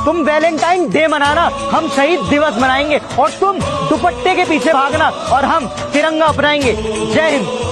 तुम Valentine day मनाना, हम शहीद दिवस मनाएंगे, और तुम दुपट्टे के पीछे भागना और हम तिरंगा अपनाएंगे। जय हिंद।